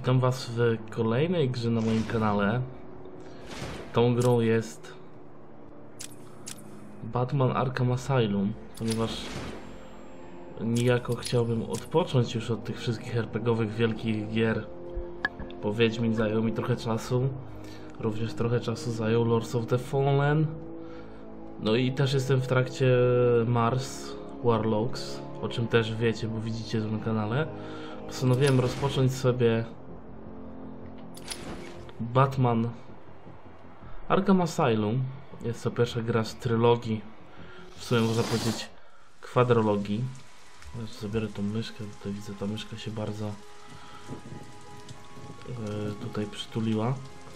Witam was w kolejnej grze na moim kanale. Tą grą jest Batman Arkham Asylum, ponieważ niejako chciałbym odpocząć już od tych wszystkich RPGowych wielkich gier, bo Wiedźmin zajął mi trochę czasu, również trochę czasu zajął Lords of the Fallen. No i też jestem w trakcie Mars Warlocks, o czym też wiecie, bo widzicie to na kanale. Postanowiłem rozpocząć sobie Batman Arkham Asylum. Jest to pierwsza gra z trylogii, w sumie można powiedzieć kwadrologii. Zabiorę tą myszkę, tutaj widzę, ta myszka się bardzo tutaj przytuliła.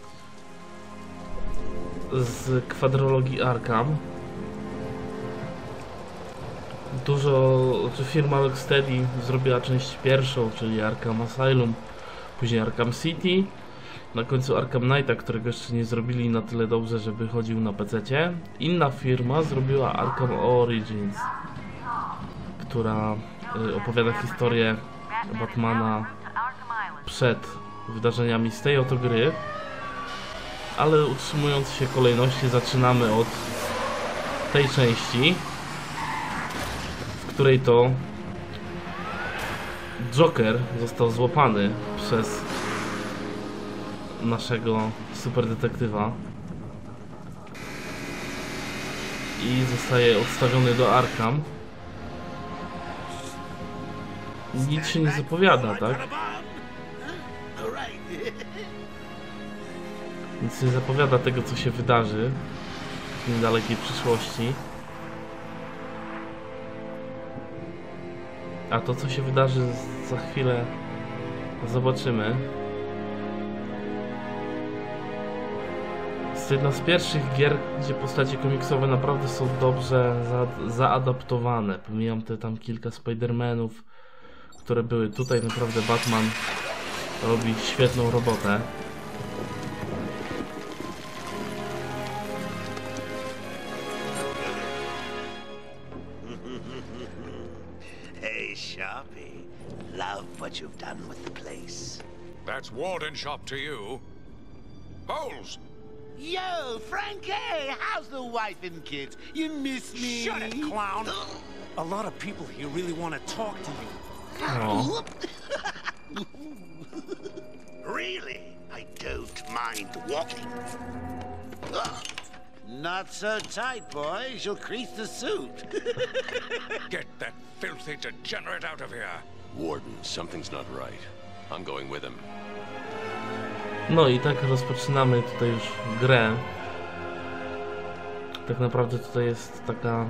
Z kwadrologii Arkham. Firma Rocksteady zrobiła część pierwszą, czyli Arkham Asylum, później Arkham City, na końcu Arkham Knighta, którego jeszcze nie zrobili na tyle dobrze, żeby chodził na PC-cie. Inna firma zrobiła Arkham Origins, która opowiada historię Batmana przed wydarzeniami z tej oto gry, ale utrzymując się kolejności, zaczynamy od tej części, w której to Joker został złapany przez naszego superdetektywa i zostaje odstawiony do Arkham. Nic się nie zapowiada, tak? Nic nie zapowiada tego, co się wydarzy w niedalekiej przyszłości. A to, co się wydarzy za chwilę, zobaczymy. Jest to jedna z pierwszych gier, gdzie postacie komiksowe naprawdę są dobrze zaadaptowane. Pomijam te tam kilka Spider-Manów, które były tutaj. Naprawdę Batman robi świetną robotę. Sharpie, love what you've done with the place. That's Warden Shop to you. Bowles! Yo, Frankie, how's the wife and kids? You miss me? Shut it, clown! A lot of people here really want to talk to you. O. Really? I don't mind walking. Not so tight, boys. You'll crease the suit. Get that filthy degenerate out of here! Warden, something's not right. I'm going with him. No i tak rozpoczynamy tutaj już grę. Tak naprawdę tutaj jest taka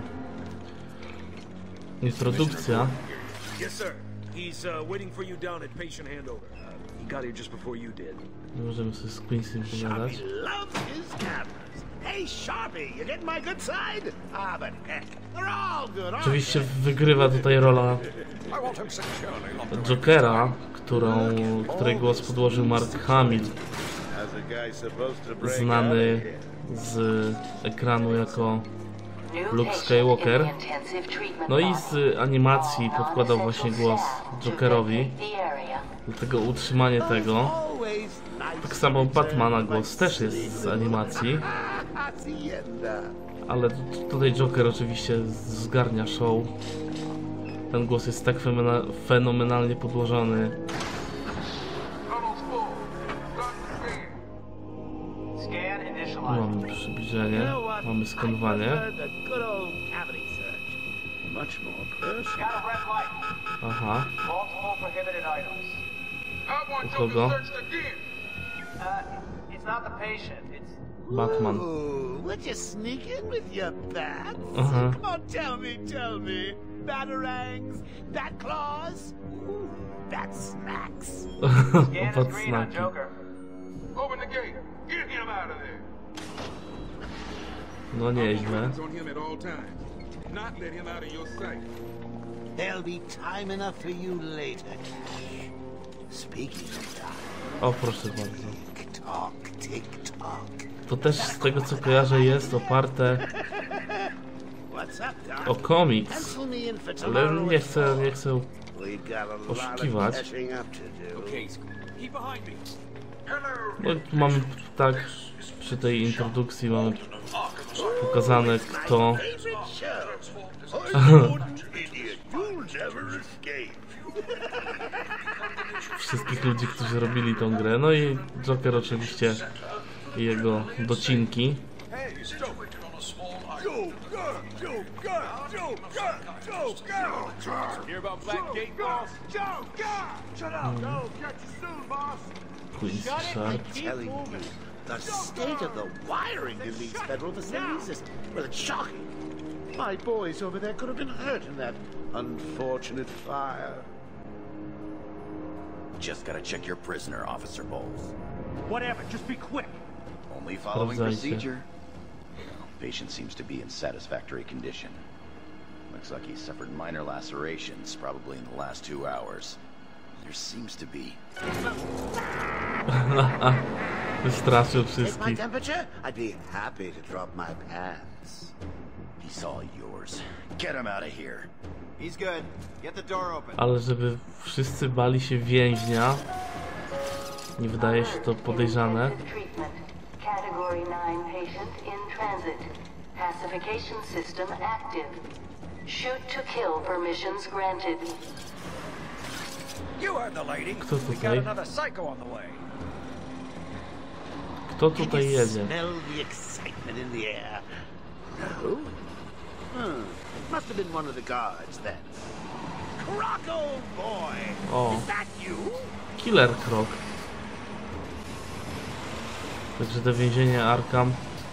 introdukcja. Yes, sir. He's waiting for you down at patient handover. He got here just before you did. Możemy sobie z Quincy pogadać. Sharpie loves his cameras. Hey, Sharpie, you getting my good side? Ah, but heck, they're all good, aren't Oczywiście they? wygrywa tutaj rola I want him securely locked away. Jokera, której głos podłożył Mark Hamill, How's a guy supposed to break znany z ekranu jako Luke Skywalker. No i z animacji podkładał właśnie głos Jokerowi, dlatego utrzymanie tego. Always nice. Tak samo Batmana głos też jest z animacji, Hacienda. ale tutaj Joker oczywiście zgarnia show. Ten głos jest tak fenomenalnie podłożony. Mamy przybliżenie, mamy skanowanie. The good old cavity search. Much more personal. Aha, Multiple prohibited items. u kogo? It's not the patient. It's Batman. Ooh, would you sneak in with your bats? Uh-huh. Come on, tell me. Batarangs, bat claws, ooh, bat snacks. scan Bat is green on snaki. Joker. Open the gate! Get him out of there! No nieźle. On him at all times. Not let him out of your sight. There'll be time enough for you later, Cash. Speaking of time, O, proszę bardzo. tick-tock. To też z tego, co kojarzę, jest oparte What's up, Doc? o komiks, Pencil me in for ale tomorrow nie at chcę 4. We got a lot of oszukiwać. catching up to do. Okay, Keep behind me. No, tu mamy tak, przy tej introdukcji mamy pokazane kto wszystkich ludzi, którzy robili tą grę. No i Joker oczywiście i jego docinki. Hear about Blackgate, boss? Shut up! Go, catch you soon, boss! Queen's Shark. Telling you, the state of the wiring in these federal facilities is, well, it's shocking. My boys over there could have been hurt in that unfortunate fire. Just gotta check your prisoner, Officer Bowles. Whatever, just be quick. Only following Sprawdzajcie. procedure. Patient seems to be in satisfactory condition. Looks like he suffered minor lacerations, probably in the last 2 hours. There seems to be... Wystraszył Take my wszystkich. temperature? I'd be happy to drop my pants. He's all yours. Get him out of here. He's good. Get the door open. Ale żeby wszyscy bali się więźnia, nie wydaje się to podejrzane. Treatment. Category 9 patient in transit. Pacification system active. Shoot to kill permissions granted. You heard the lady. Kto We got tutaj? another psycho on the way. Kto tutaj jedzie? Smell the excitement in the air. No? Must have been one of the guards then. Croco boy! O, Is that you? Killer Croc. Także to więzienie Arkham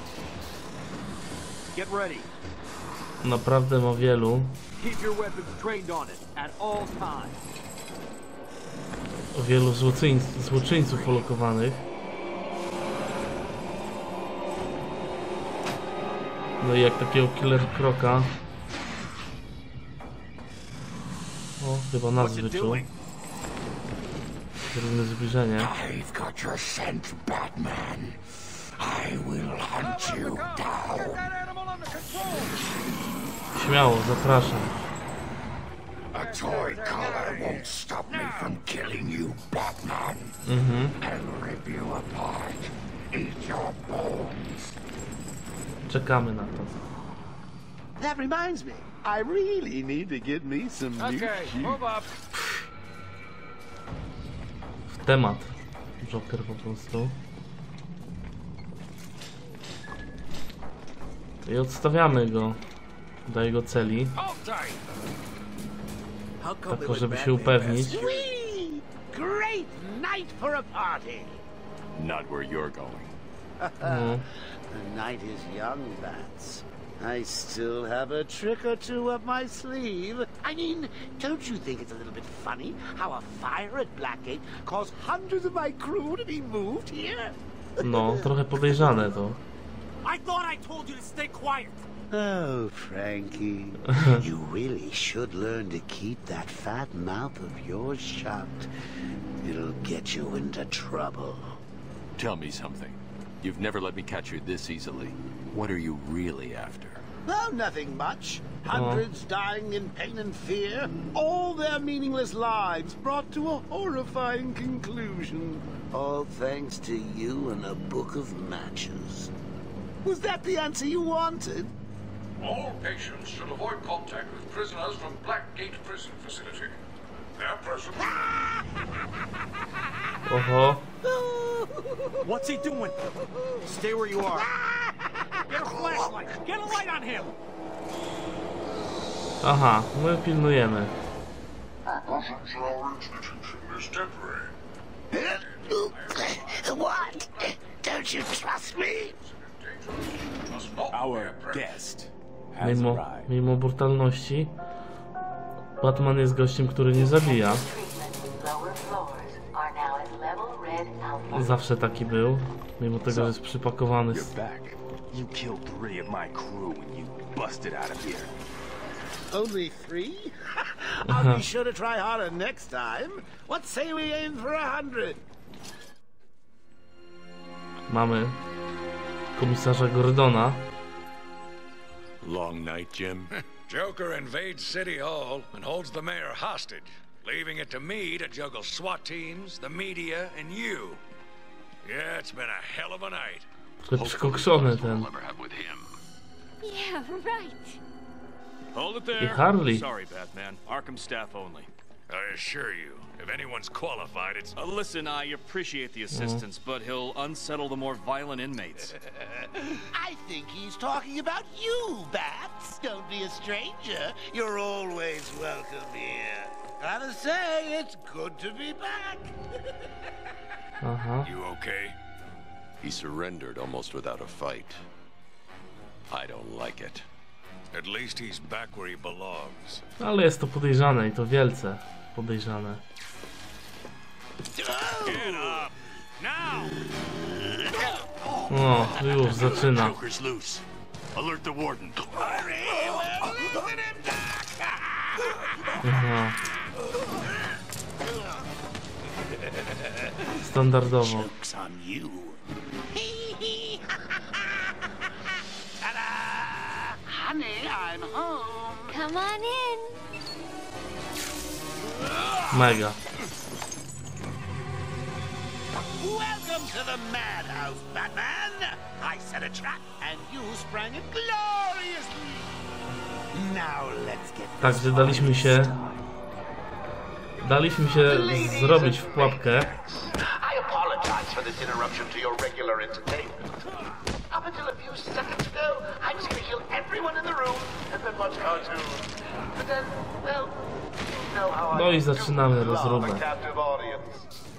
Get ready. naprawdę ma wielu. Keep your weapons trained on it at all times. Wielu złoczyńców ulokowanych. No i jak takiego Killer Croca. O, chyba nas wyczuł. Równe zbliżenie. I've got your scent, Batman. I will hunt you down. Get that animal under control. Śmiało, zapraszam. A toy collar won't stop me from killing you, Batman. I'll rip you apart. Eat your bones. Czekamy na to. That reminds me, I really need to get me some new Okay, move up. W temat. Joker po prostu. I odstawiamy go do jego celi. Hold tight. Tak, żeby się upewnić. Whee! Great night for a party. Not where you're going. No. The night is young, Bats. I still have a trick or two up my sleeve. I mean, don't you think it's a little bit funny how a fire at Blackgate caused hundreds of my crew to be moved here? No, trochę podejrzane to. I thought I told you to stay quiet. Oh, Frankie, you really should learn to keep that fat mouth of yours shut. It'll get you into trouble. Tell me something. You've never let me catch you this easily. What are you really after? Oh, nothing much. Hundreds dying in pain and fear. All their meaningless lives brought to a horrifying conclusion. All thanks to you and a book of matches. Was that the answer you wanted? All patients should avoid contact with prisoners from Blackgate Prison Facility. Their presence... Oho. What's he doing? Stay where you are. Get a flashlight. Get a light on him. Aha, my pilnujemy. Our institution is temporary. What? Don't you trust me? Must not Our be guest has arrived. Mimo brutalności, Batman jest gościem, który nie zabija. Lower floors are now at level red alpha. Zawsze taki był, mimo tego, że jest przypakowany. You're back. You killed 3 of my crew when you busted out of here. Only 3? I'll be sure to try harder next time. What say we aim for 100? Mamy komisarza Gordona. Long night, Jim. Joker invades City Hall and holds the mayor hostage. leaving it to me to juggle SWAT teams, the media, and you. Yeah, it's been a hell of a night. Trochę przykokszony ten. Yeah, right. Hold it I there. Harley. Sorry, Batman. Arkham staff only. I assure you, if anyone's qualified, it's... Listen, I appreciate the assistance, but he'll unsettle the more violent inmates. I think he's talking about you, Bats. Don't be a stranger. You're always welcome here. Gotta say, it's good to be back. Aha. You okay? He surrendered almost without a fight. I don't like it. At least he's back where he belongs. Ale jest to podejrzane i to wielce podejrzane. Get up! Now! O, już zaczyna. Joker's loose. Alert the warden. Aha. Standardowo. Joke's on you. Ta-da! Honey, I'm home. Come on in. Mega. Welcome to the madhouse, Batman. I set a trap, and you sprang it gloriously. Now let's get this Także daliśmy się zrobić w pułapkę. I apologize for this interruption to your regular entertainment. Up until a few seconds ago, I was going to kill everyone in the room and then watch cartoons. But then, well, you know how No I i zaczynamy love a rozróbę. captive audience.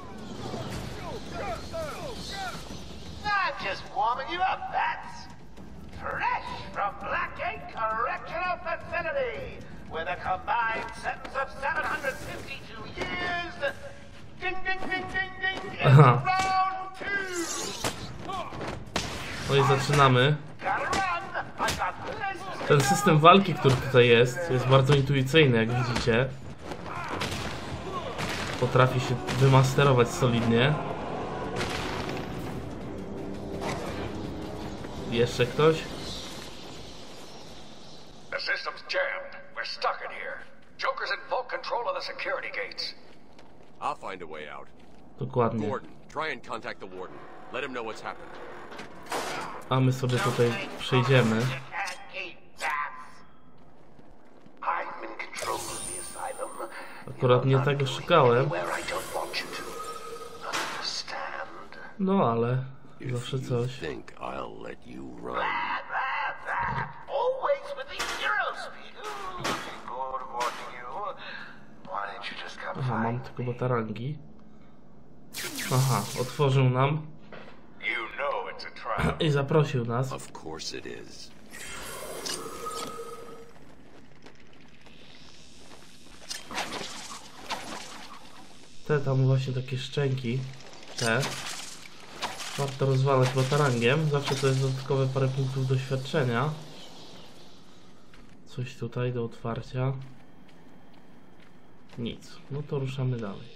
I'm just warming you up, Bats. Fresh from Blackgate Correctional Facility, with a combined sentence of 752 years. Ding, ding, ding, ding, ding. It's Aha. round two. No i zaczynamy. Gotta run. I got places. Ten system walki, który tutaj jest bardzo intuicyjny, jak widzicie. Potrafi się wymasterować solidnie. Jeszcze ktoś? The system's jammed. We're stuck in here. Joker's in full control of the security gates. I'll find a way out. Dokładnie. Gordon, try and contact the warden. Let him know what's happened. A my sobie tutaj przejdziemy. I'm in control of the asylum. Akurat nie tego szukałem. Where I don't want you to. Understand? No ale zawsze coś. Think I'll let you run. Always with the hero speed. Ooh, looking forward to watching you. Why didn't you just come Aha, mam find tylko batarangi. Aha, otworzył nam You know it's a trap. i zaprosił nas. Of course it is. Te tam właśnie takie szczęki. Te. Warto rozwalać batarangiem. Zawsze to jest dodatkowe parę punktów doświadczenia. Coś tutaj do otwarcia. Nic. No to ruszamy dalej.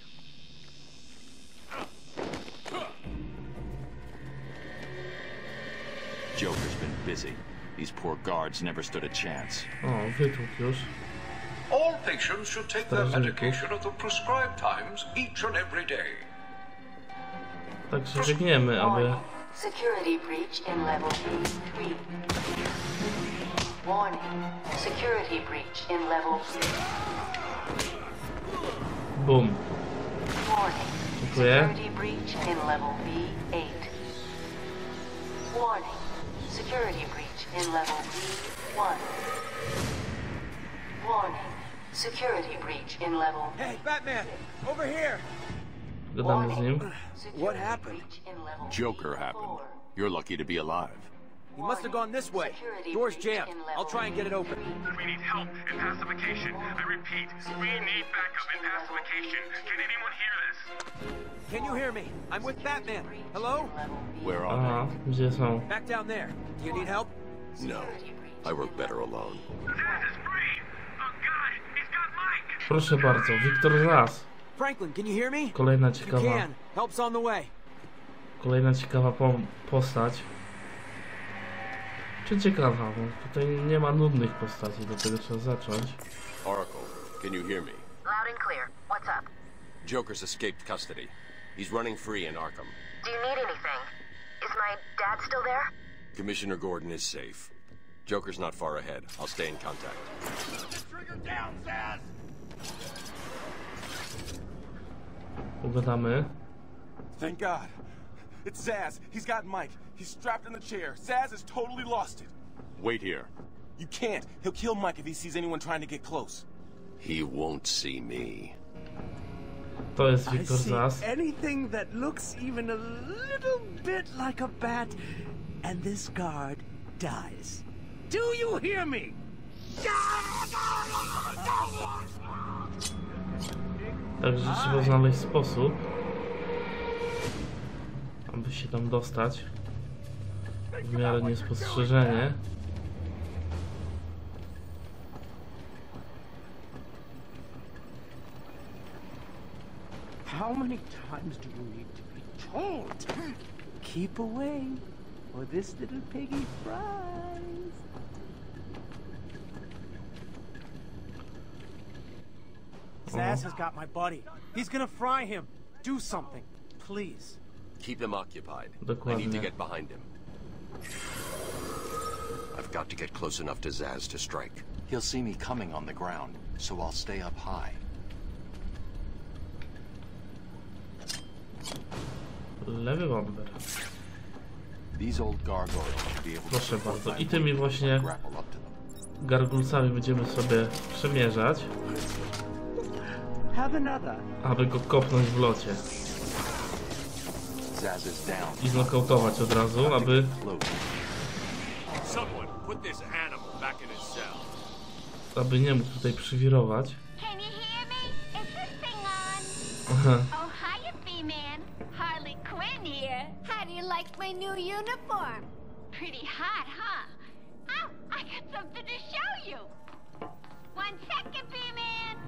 Joker's been busy. These poor guards never stood a chance. O, wytłuk już. All patients should take their medication at the prescribed times each and every day. Także biegniemy, aby... Security breach in level B3. Warning. Security breach in level Bum. Warning. Dziękuję. Security breach in level B8. Warning. Security breach in level B1. Warning. Security breach in level Hey, Batman! Over here! Gadamy z nim. What happened? Joker happened. You're lucky to be alive. He must have gone this way. Door's jammed. I'll try and get it open. We need help in pacification. I repeat, we need backup in pacification. Can anyone hear this? Can you hear me? I'm with Batman. Hello? Where are Aha, gdzie są? Back down there. Do you need help? they? No. I work better alone. Zaz is free! Oh God, he's got Mike! Proszę bardzo, Wiktor Zaz. Franklin, can you hear me? Kolejna If you ciekawa, can, help's on the way. kolejna ciekawa postać. Czy ciekawa? Bo tutaj nie ma nudnych postaci, do tego trzeba zacząć. Oracle, can you hear me? Loud and clear. What's What's up? Joker's escaped custody. He's running free in Arkham. Do you need anything? Is my dad still there? Commissioner Gordon is safe. Joker's not far ahead. I'll stay in contact. Trigger down, Zaz! Pogadamy. Thank God. It's Zaz. He's got Mike. He's strapped in the chair. Zaz has totally lost it. Wait here. You can't. He'll kill Mike if he sees anyone trying to get close. He won't see me. To jest Wiktor Zaz. Anything that looks even a little bit like a bat, and this guard dies. Do you hear me? Także trzeba znaleźć sposób, aby się tam dostać w miarę niespostrzeżenie. How many times do you need to be told? Keep away, or this little piggy fries. Zaz has got my buddy. He's gonna fry him. Do something, please. Keep him occupied. Dokładnie. I need to get behind him. I've got to get close enough to Zaz to strike. He'll see me coming on the ground, so I'll stay up high. Lewy bumper. These old gargoyles should be able to Proszę bardzo. I tymi właśnie gargulcami będziemy sobie przemierzać, aby go kopnąć w locie i znokautować od razu, aby nie mógł tutaj przywirować. Aha. Oh, hiya, B-Man. Harley Quinn here. How do you like my new uniform? Pretty hot, huh? Oh, I got something to show you. 1 second, B-Man.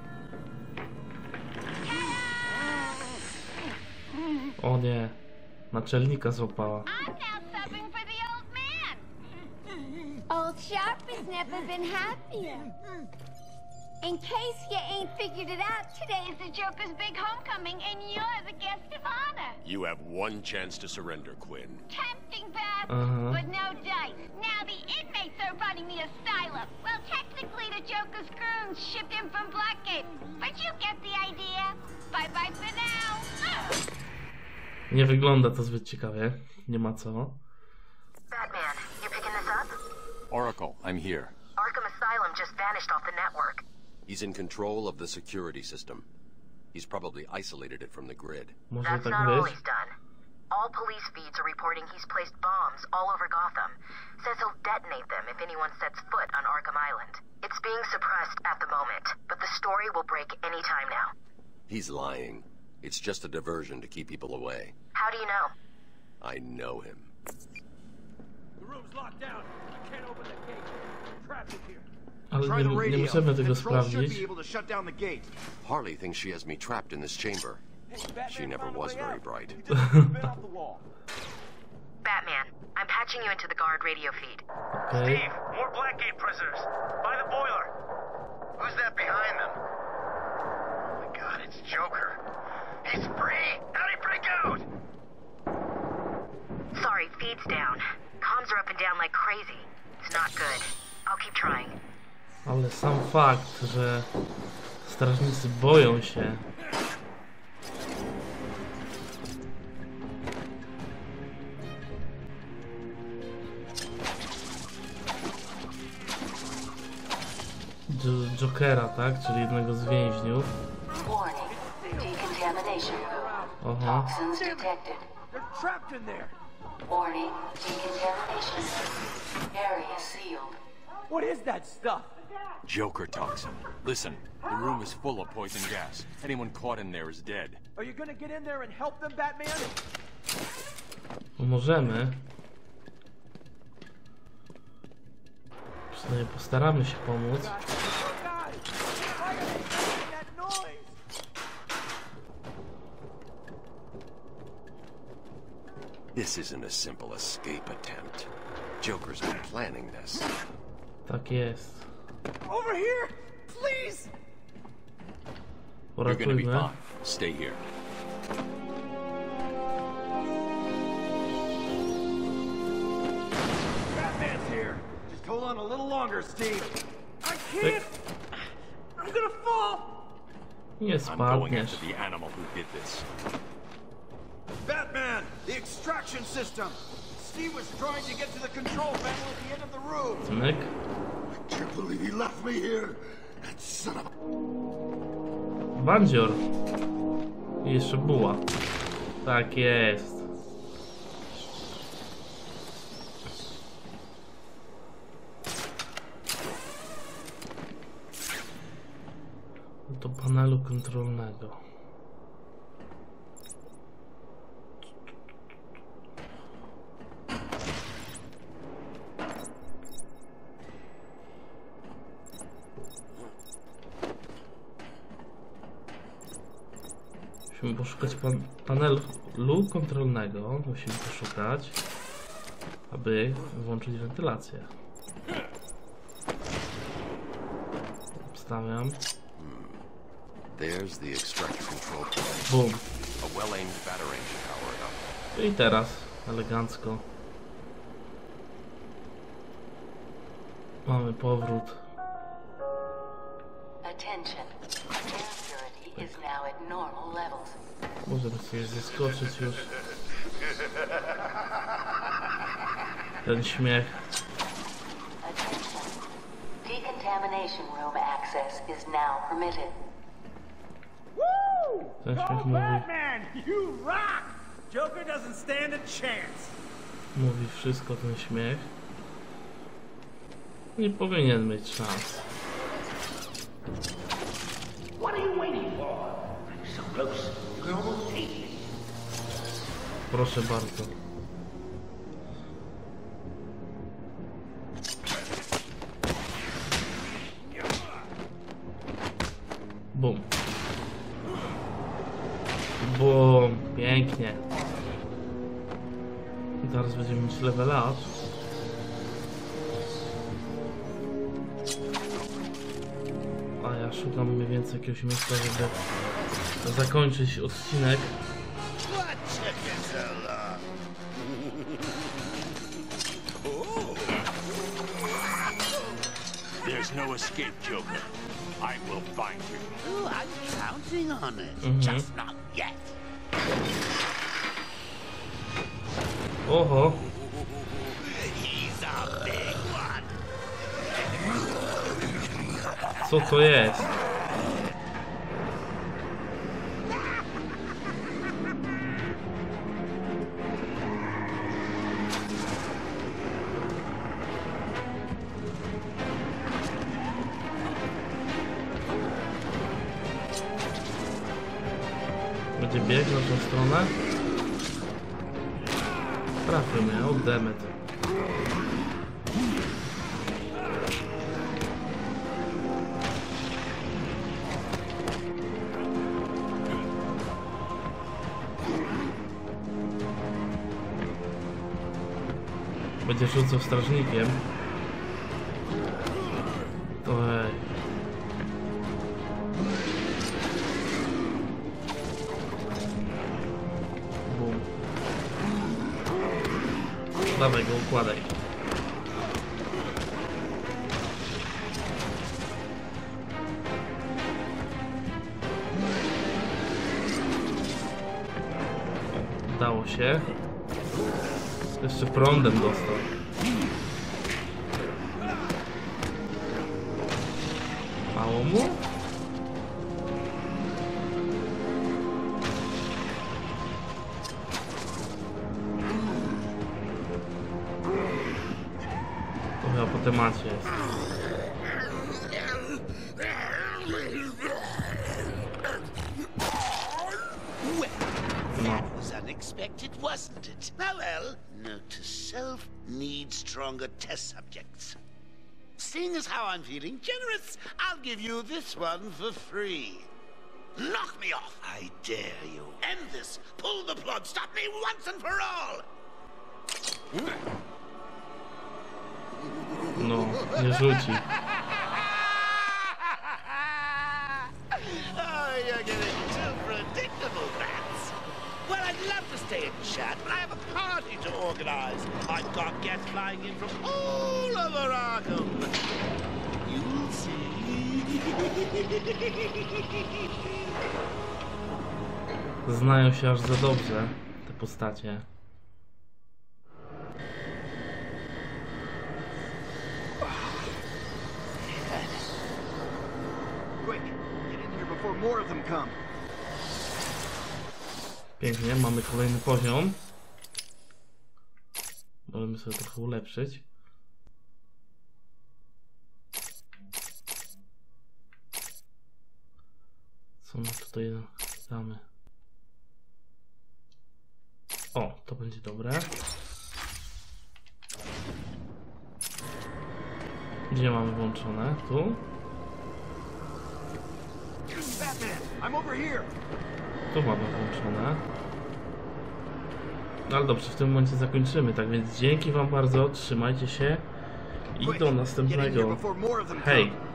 O nie, naczelnika złapała. I'm now subbing for the old man. Old Sharp has never been happier. In case you ain't figured it out, today is the Joker's big homecoming, and you're the guest of honor. You have one chance to surrender, Quinn. Tempting, Beth, but no dice. Now the inmates are running the asylum. Well, technically the Joker's goons shipped in from Blackgate, but you get the idea. Bye-bye for now. Nie wygląda to zbyt ciekawie. Nie ma co. Batman, you picking this up? Oracle, I'm here. Arkham Asylum just vanished off the network. He's in control of the security system. He's probably isolated it from the grid. That's not all he's done. All police feeds are reporting he's placed bombs all over Gotham. Says he'll detonate them if anyone sets foot on Arkham Island. It's being suppressed at the moment, but the story will break any time now. He's lying. It's just a diversion to keep people away. How do you know? I know him. The room's locked down. I can't open the gate. I'm trapped in here. Ale nie możemy tego sprawdzić. Harley thinks she has me trapped in this chamber. She never was very bright. Batman, I'm patching you into the guard radio feed. Okay. Steve, more Blackgate prisoners. By the boiler. Who's that behind them? Oh my God, it's Joker. He's free. How'd he break out? Sorry, feed's down. Comms are up and down like crazy. It's not good. I'll keep trying. Ale sam fakt, że strażnicy boją się Jokera, tak? Czyli jednego z więźniów. Oho. Warning, decontamination. Area sealed. What is that stuff? Joker toxin. Listen, the room is full of poison gas. Anyone caught in there is dead. Are you gonna get in there and help them, Batman? Możemy. Przynajmniej postaramy się pomóc. This isn't a simple escape attempt. Joker's been planning this. Tak jest. Over here, please. Poratujmy. Stay here. Batman's here. Just hold on a little longer, Steve. I can't. I'm gonna fall. Nie I'm going spadniesz. after the animal who did this. Batman, the extraction system. Steve was trying to get to the control panel at the end of the room. Myk. I can't believe he left me here. That son of a... Bandzior. I jeszcze buła. Tak jest. Do panelu kontrolnego. Musimy poszukać panelu kontrolnego. Musimy poszukać, aby włączyć wentylację. Obstawiam. There's the extractor control point. Boom. A well-aimed batarang should power it up. I teraz elegancko. Mamy powrót. Attention. Air purity is now at normal levels. Możemy sobie zeskoczyć już. Ten śmiech. Attention. Decontamination room access is now permitted. Woo! Ten Go śmiech mówi, Batman! You rock! Joker doesn't stand a chance. mówi wszystko ten śmiech. Nie powinien mieć szans. What are you waiting for? I'm so close. You can almost taste it. Proszę bardzo. Bum. Bum. Pięknie. Zaraz będziemy mieć level up. A ja szukam mniej więcej jakiegoś miejsca, żeby zakończyć odcinek. There's no escape, Joker. I will find you. Oh, I'm counting on it. Just not yet. Oho. He's a big one. Co to jest? Będzie bieg w naszą stronę? Trafił mnie, oddemy to. Będzie rzucał strażnikiem. To hej. Bum. Dawaj go, układaj. Udało się. Jeszcze prądem dostał. Mało mu? To chyba po temacie jest. That was unexpected, wasn't it? Oh well, note to self, need stronger test subjects. Seeing as how I'm feeling generous, I'll give you this one for free. Knock me off, I dare you. End this. Pull the plug. Stop me once and for all. No, nie rzuci. Oh, you're realize I've got guests flying in from all over Arkham. You'll see. Znają się aż za dobrze te postacie. Pięknie, mamy kolejny poziom. Możemy sobie trochę ulepszyć. Co my tutaj damy? O, to będzie dobre. Gdzie mamy włączone? Tu? Tu mamy włączone. No ale dobrze, w tym momencie zakończymy. Tak więc dzięki wam bardzo, trzymajcie się i do następnego. Hej!